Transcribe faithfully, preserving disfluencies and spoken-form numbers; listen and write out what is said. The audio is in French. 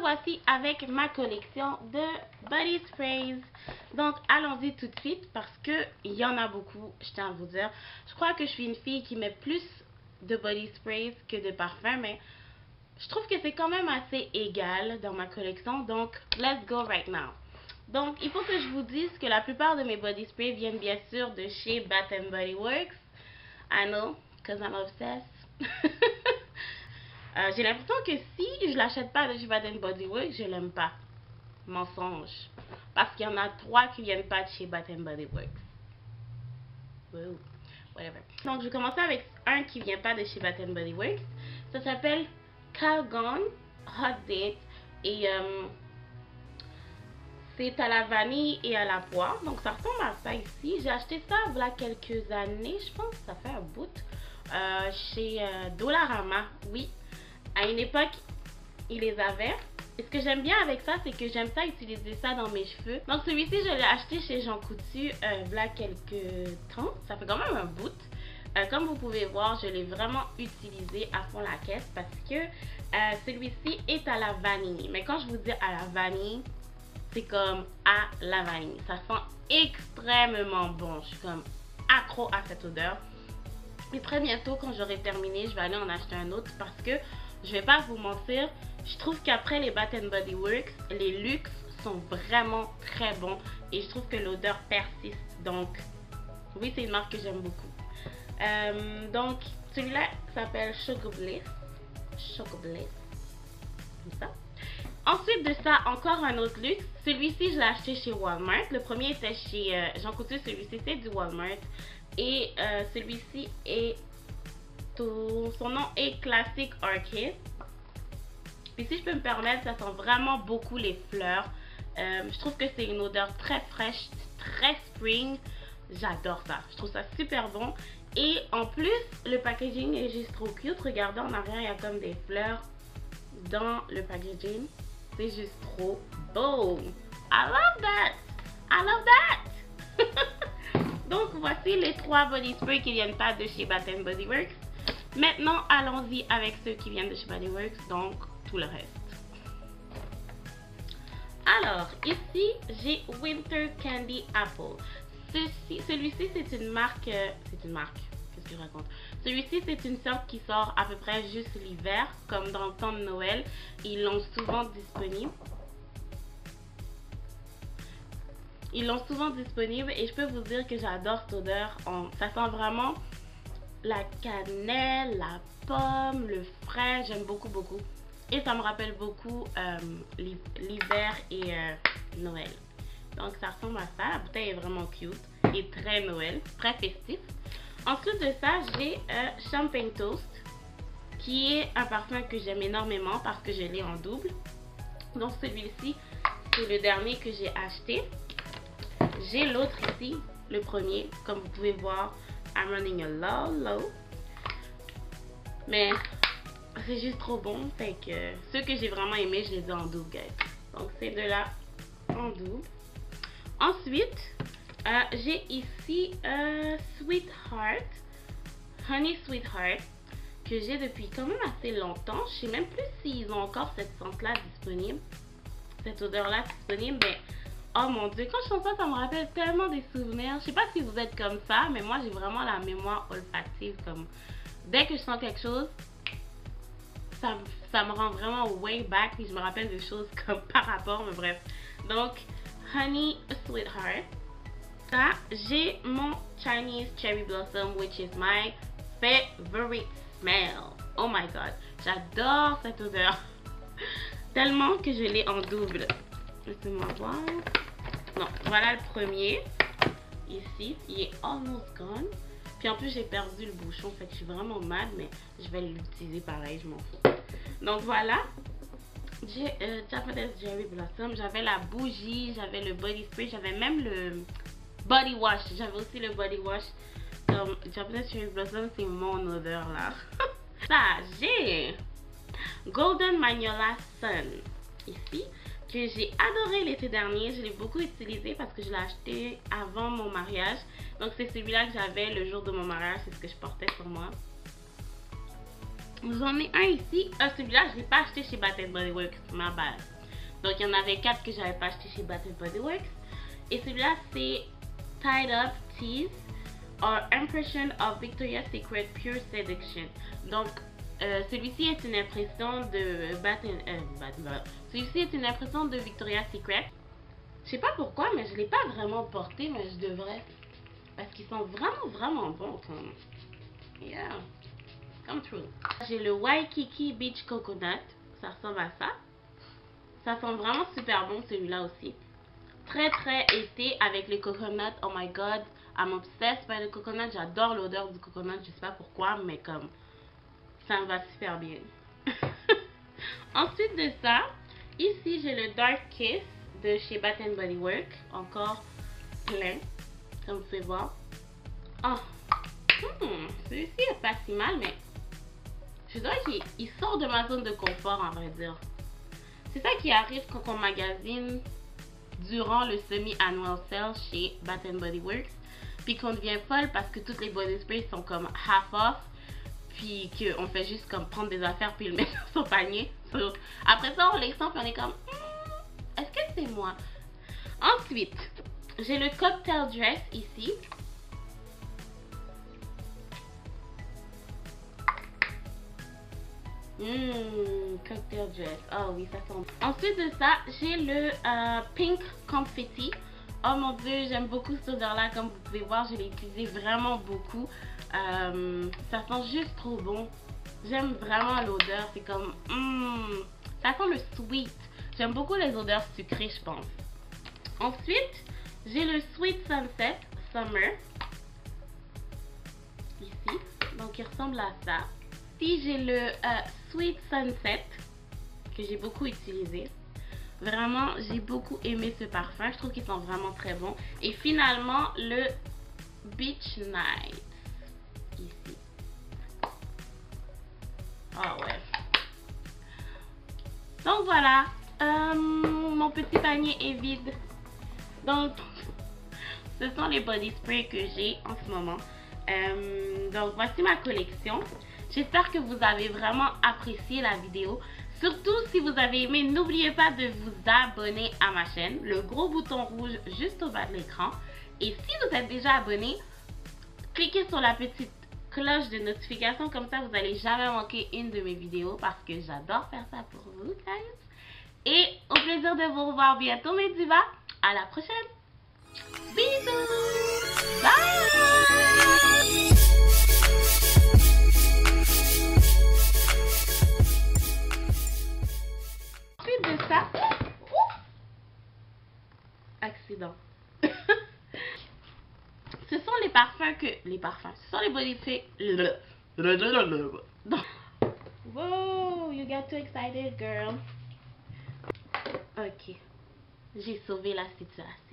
voici avec ma collection de body sprays. Donc allons-y tout de suite parce que il y en a beaucoup, je tiens à vous dire. Je crois que je suis une fille qui met plus de body sprays que de parfums, mais je trouve que c'est quand même assez égal dans ma collection. Donc let's go right now. Donc il faut que je vous dise que la plupart de mes body sprays viennent bien sûr de chez Bath and Body Works. I know, because I'm obsessed. Euh, j'ai l'impression que si je l'achète pas de chez Bath and Body Works, je l'aime pas. Mensonge. Parce qu'il y en a trois qui viennent pas de chez Bath and Body Works. Wow. Whatever. Donc je vais commencer avec un qui vient pas de chez Bath and Body Works. Ça s'appelle Calgon Hot Date. Et euh, c'est à la vanille et à la poire. Donc ça ressemble à ça ici. J'ai acheté ça il y a quelques années. Je pense que ça fait un bout. Euh, chez euh, Dollarama. Oui. À une époque, il les avait. Et ce que j'aime bien avec ça, c'est que j'aime ça utiliser ça dans mes cheveux. Donc celui-ci, je l'ai acheté chez Jean Coutu euh, il y a quelques temps. Ça fait quand même un bout. Euh, comme vous pouvez voir, je l'ai vraiment utilisé à fond la caisse parce que euh, celui-ci est à la vanille. Mais quand je vous dis à la vanille, c'est comme à la vanille. Ça sent extrêmement bon. Je suis comme accro à cette odeur. Et très bientôt, quand j'aurai terminé, je vais aller en acheter un autre parce que je vais pas vous mentir, je trouve qu'après les Bath and Body Works, les luxe sont vraiment très bons et je trouve que l'odeur persiste. Donc, oui, c'est une marque que j'aime beaucoup. Euh, donc, celui-là s'appelle Sugar Bliss. Sugar Bliss. Comme ça. Ensuite de ça, encore un autre luxe. Celui-ci, je l'ai acheté chez Walmart. Le premier était chez euh, Jean Coutu. Celui-ci, c'est du Walmart. Et euh, celui-ci est... Tout... Son nom est Classic Orchid. Puis si je peux me permettre, ça sent vraiment beaucoup les fleurs. Euh, je trouve que c'est une odeur très fraîche, très spring. J'adore ça. Je trouve ça super bon. Et en plus, le packaging est juste trop cute. Regardez en arrière, il y a comme des fleurs dans le packaging. C'est juste trop beau. I love that. I love that. Donc voici les trois body sprays qui viennent pas de chez Bath and Body Works. Maintenant, allons-y avec ceux qui viennent de chez Body Works, donc tout le reste. Alors, ici, j'ai Winter Candy Apple. Celui-ci, c'est une marque... Euh, c'est une marque, qu'est-ce que je raconte? Celui-ci, c'est une sorte qui sort à peu près juste l'hiver, comme dans le temps de Noël. Ils l'ont souvent disponible. Ils l'ont souvent disponible et je peux vous dire que j'adore cette odeur. On, ça sent vraiment... la cannelle, la pomme, le frais, j'aime beaucoup beaucoup. Et ça me rappelle beaucoup euh, l'hiver et euh, Noël. Donc ça ressemble à ça. La bouteille est vraiment cute et très Noël, très festif. Ensuite de ça, j'ai euh, Champagne Toast, qui est un parfum que j'aime énormément parce que je l'ai en double. Donc celui-ci, c'est le dernier que j'ai acheté. J'ai l'autre ici, le premier, comme vous pouvez voir. I'm running a low, low. Mais c'est juste trop bon. Fait que ceux que j'ai vraiment aimé, je les ai en double, guys. Donc ces deux-là en double. Ensuite, euh, j'ai ici euh, Sweetheart. Honey Sweetheart. Que j'ai depuis quand même assez longtemps. Je sais même plus s'ils ont encore cette scent-là disponible. Cette odeur-là disponible. Mais oh mon dieu, quand je sens ça, ça me rappelle tellement des souvenirs. Je sais pas si vous êtes comme ça, mais moi j'ai vraiment la mémoire olfactive. Comme dès que je sens quelque chose, ça, ça me rend vraiment way back. Et je me rappelle des choses comme par rapport, mais bref. Donc, Honey Sweetheart. Ça, j'ai mon Chinese Cherry Blossom, which is my favorite smell. Oh my god, j'adore cette odeur. Tellement que je l'ai en double. Laissez-moi voir. Non, voilà le premier. Ici, il est almost gone. Puis en plus, j'ai perdu le bouchon. Fait que je suis vraiment mad, mais je vais l'utiliser pareil, je m'en fous. Donc voilà. J'ai euh, Japanese Cherry Blossom. J'avais la bougie, j'avais le body spray, j'avais même le body wash. J'avais aussi le body wash. Donc, Japanese Cherry Blossom, c'est mon odeur là. Ça, j'ai Golden Magnolia Sun. Ici. Que j'ai adoré l'été dernier. Je l'ai beaucoup utilisé parce que je l'ai acheté avant mon mariage. Donc c'est celui-là que j'avais le jour de mon mariage. C'est ce que je portais sur moi. J'en ai un ici. Ah, celui-là, je l'ai pas acheté chez Bath and Body Works, ma base. Donc, il y en avait quatre que j'avais pas acheté chez Bath and Body Works. Et celui-là, c'est Tied Up Tease or Impression of Victoria's Secret Pure Seduction. Donc, euh, celui-ci est une impression de Bath and, euh, Bath, Bath. Celui-ci est une impression de Victoria's Secret. Je sais pas pourquoi, mais je l'ai pas vraiment porté, mais je devrais. Parce qu'ils sont vraiment, vraiment bons. Comme... Yeah. Come true. J'ai le Waikiki Beach Coconut. Ça ressemble à ça. Ça sent vraiment super bon celui-là aussi. Très très été avec les coconuts. Oh my god. I'm obsessed by the coconut. J'adore l'odeur du coconut. Je sais pas pourquoi, mais comme ça me va super bien. Ensuite de ça, ici j'ai le Dark Kiss de chez Bath and Body Works. Encore plein, comme vous pouvez voir. Oh. Hmm, celui-ci est pas si mal, mais je dirais qu'il sort de ma zone de confort, en vrai dire. C'est ça qui arrive quand on magasine durant le semi-annual sale chez Bath and Body Works, puis qu'on devient folle parce que toutes les body sprays sont comme half off, puis qu'on fait juste comme prendre des affaires puis le mettre dans son panier. So, après ça, on les sent puis on est comme hmm, est-ce que c'est moi? Ensuite, j'ai le Cocktail Dress ici. Mmh, cocktail dress. Oh oui, ça sent. Ensuite de ça, j'ai le euh, Pink Confetti. Oh mon dieu, j'aime beaucoup cette odeur-là. Comme vous pouvez voir, je l'ai utilisé vraiment beaucoup. Euh, ça sent juste trop bon. J'aime vraiment l'odeur. C'est comme... Mmh, ça sent le sweet. J'aime beaucoup les odeurs sucrées, je pense. Ensuite, j'ai le Sweet Sunset Summer. Ici. Donc, il ressemble à ça. Ici, j'ai le euh, Sweet Sunset que j'ai beaucoup utilisé. Vraiment, j'ai beaucoup aimé ce parfum. Je trouve qu'il sent vraiment très bon. Et finalement, le Beach Night. Ici. Ah ouais. Donc voilà. Euh, mon petit panier est vide. Donc, ce sont les body sprays que j'ai en ce moment. Euh, donc, voici ma collection. J'espère que vous avez vraiment apprécié la vidéo. Surtout si vous avez aimé, n'oubliez pas de vous abonner à ma chaîne. Le gros bouton rouge juste au bas de l'écran. Et si vous êtes déjà abonné, cliquez sur la petite cloche de notification. Comme ça, vous n'allez jamais manquer une de mes vidéos. Parce que j'adore faire ça pour vous, guys. Et au plaisir de vous revoir bientôt, mes divas. À la prochaine. Bisous. Bye. De ça, accident. Ce sont les parfums que les parfums. Ce sont les body sprays. Wow, you got too excited, girl. Ok, j'ai sauvé la situation.